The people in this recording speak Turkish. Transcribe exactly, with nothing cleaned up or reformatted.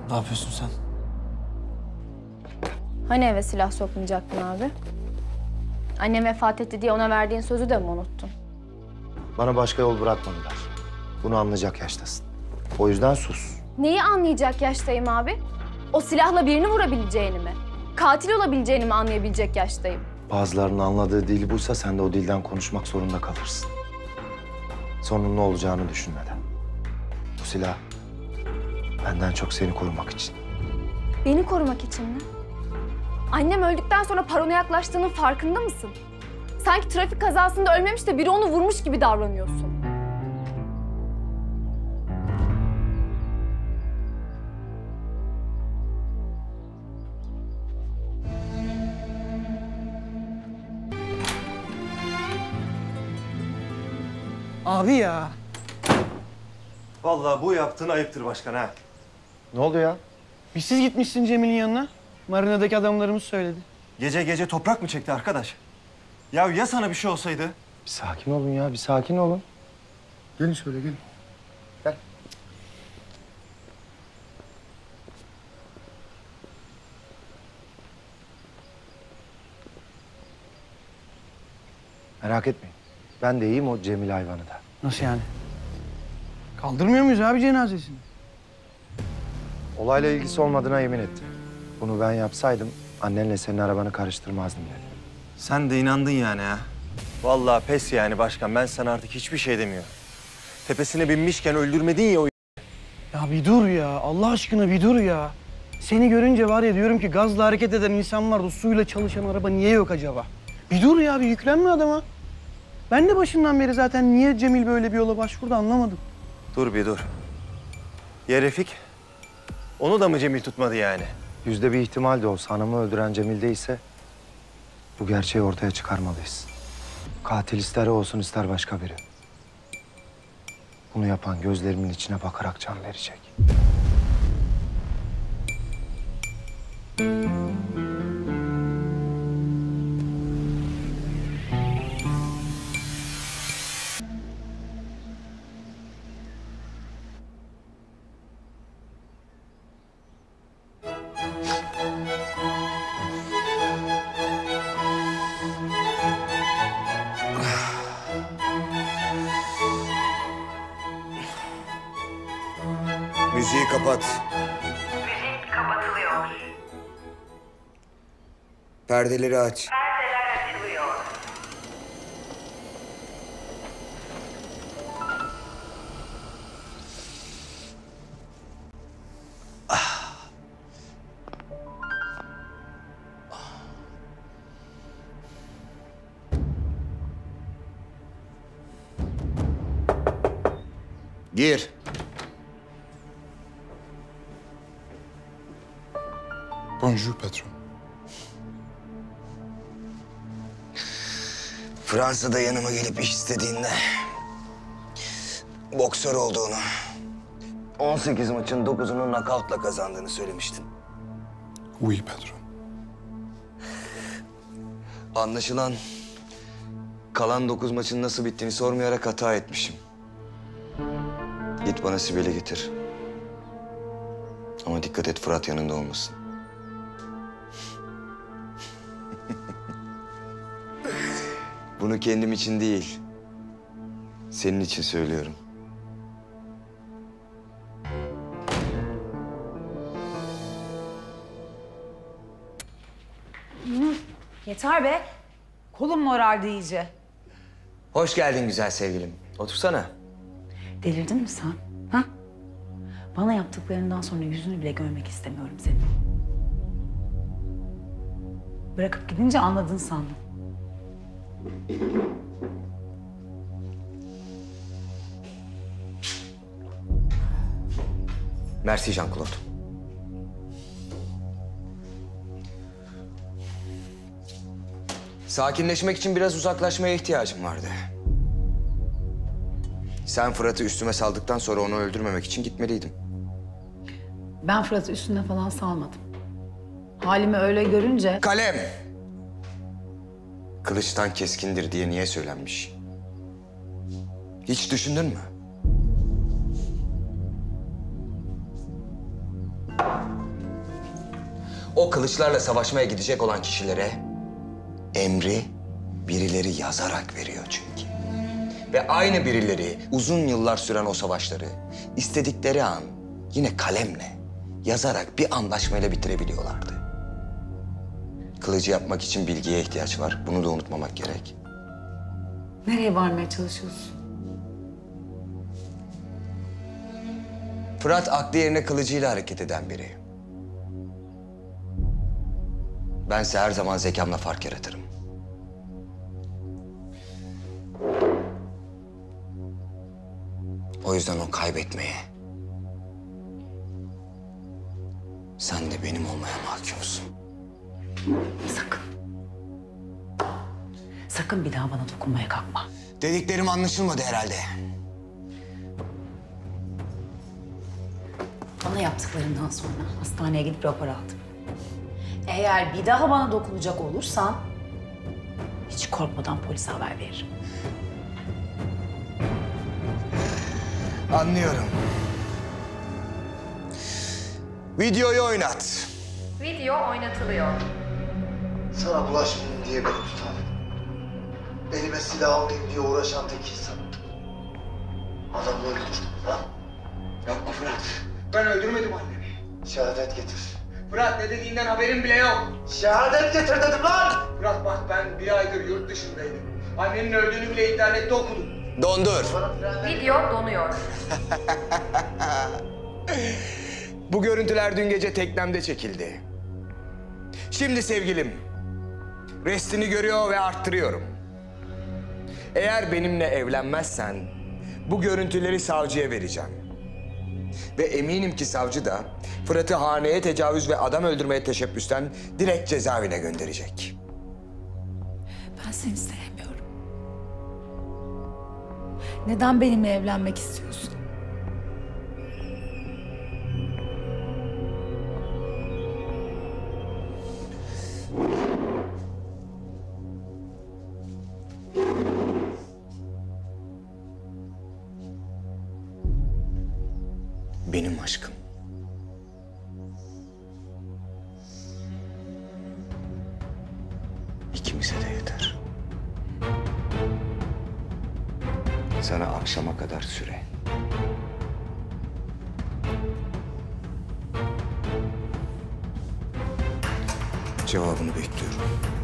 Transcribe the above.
Ne yapıyorsun sen? Hani eve silah sokmayacaktın abi? Annem vefat etti diye ona verdiğin sözü de mi unuttun? Bana başka yol bırakmadılar. Bunu anlayacak yaştasın. O yüzden sus. Neyi anlayacak yaştayım abi? O silahla birini vurabileceğini mi? Katil olabileceğini mi anlayabilecek yaştayım? Bazılarının anladığı dil buysa sen de o dilden konuşmak zorunda kalırsın. Sonun ne olacağını düşünmeden. Bu silah benden çok seni korumak için. Beni korumak için mi? Annem öldükten sonra paranoyaklaştığının farkında mısın? Sanki trafik kazasında ölmemiş de biri onu vurmuş gibi davranıyorsun. Abi ya. Vallahi bu yaptığın ayıptır başkan ha. Ne oldu ya? Bir siz gitmişsin Cemil'in yanına. Marina'daki adamlarımız söyledi. Gece gece toprak mı çekti arkadaş? Ya ya sana bir şey olsaydı? Bir sakin olun ya, bir sakin olun. Gelin şöyle, gelin. Gel. Merak etmeyin. Ben de iyiyim, o Cemil hayvanı da. Nasıl yani? Kaldırmıyor muyuz abi cenazesini? Olayla ilgisi olmadığına yemin ettim. Bunu ben yapsaydım annenle senin arabanı karıştırmazdım dedi. Sen de inandın yani ha. Vallahi pes yani başkan. Ben sana artık hiçbir şey demiyorum. Tepesine binmişken öldürmedin ya o... Ya bir dur ya. Allah aşkına bir dur ya. Seni görünce var ya diyorum ki gazla hareket eden insan var da suyla çalışan araba niye yok acaba? Bir dur ya, bir yüklenme adama. Ben de başından beri zaten niye Cemil böyle bir yola başvurdu anlamadım. Dur bir dur. Ya Refik? Onu da mı Cemil tutmadı yani? Yüzde bir ihtimal de olsa hanımı öldüren Cemil değilse bu gerçeği ortaya çıkarmalıyız. Katil ister o olsun ister başka biri. Bunu yapan gözlerimin içine bakarak can verecek. Müziği kapat. Müzik kapatılıyor. Perdeleri aç. Perdeler açılıyor. Gir. Bonjour patron. Fransa'da yanıma gelip iş istediğinde boksör olduğunu, on sekiz maçın dokuzunu nakavtla kazandığını söylemiştin. Oui patron. Anlaşılan kalan dokuz maçın nasıl bittiğini sormayarak hata etmişim. Git bana Sibel'i getir. Ama dikkat et Fırat yanında olmasın. Bunu kendim için değil, senin için söylüyorum. Yeter be. Kolum morardı iyice. Hoş geldin güzel sevgilim. Otursana. Delirdin mi sen? Ha? Bana yaptıklarından sonra yüzünü bile görmek istemiyorum senin. Bırakıp gidince anladın sandım. Merci Jean-Claude. Sakinleşmek için biraz uzaklaşmaya ihtiyacım vardı. Sen Fırat'ı üstüme saldıktan sonra onu öldürmemek için gitmeliydim. Ben Fırat'ı üstüne falan salmadım. Halimi öyle görünce... Kalem! Kılıçtan keskindir diye niye söylenmiş? Hiç düşündün mü? O kılıçlarla savaşmaya gidecek olan kişilere emri birileri yazarak veriyor çünkü. Ve aynı birileri uzun yıllar süren o savaşları istedikleri an yine kalemle yazarak bir anlaşmayla bitirebiliyorlardı. Kılıcı yapmak için bilgiye ihtiyaç var. Bunu da unutmamak gerek. Nereye varmaya çalışıyorsun? Fırat aklı yerine kılıcıyla hareket eden biri. Bense her zaman zekamla fark yaratırım. O yüzden o kaybetmeye, sen de benim olmaya mahkumsun. Sakın. Sakın bir daha bana dokunmaya kalkma. Dediklerim anlaşılmadı herhalde. Bana yaptıklarından sonra hastaneye gidip rapor aldım. Eğer bir daha bana dokunacak olursan hiç korkmadan polise haber veririm. Anlıyorum. Videoyu oynat. Video oynatılıyor. Sana bulaşmayayım diye beni tutan, elime silah almayayım diye uğraşan tek insan. Adamı öldürdüm lan. Yapma Fırat. Ben öldürmedim annemi. Şehadet getir. Fırat ne dediğinden haberim bile yok. Şehadet getir dedim lan! Fırat bak ben bir aydır yurt dışındaydım. Annenin öldüğünü bile internette okudum. Dondur. Video donuyor. Bu görüntüler dün gece teknemde çekildi. Şimdi sevgilim, restini görüyor ve arttırıyorum. Eğer benimle evlenmezsen bu görüntüleri savcıya vereceğim. Ve eminim ki savcı da Fırat'ı haneye tecavüz ve adam öldürmeye teşebbüsten direkt cezaevine gönderecek. Ben seni sevmiyorum. Neden benimle evlenmek istiyorsun? Benim aşkım. İkimize de yeter. Sana akşama kadar süre. Cevabını bekliyorum.